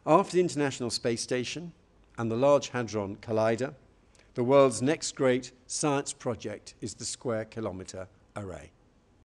After the International Space Station and the Large Hadron Collider, the world's next great science project is the Square Kilometre Array.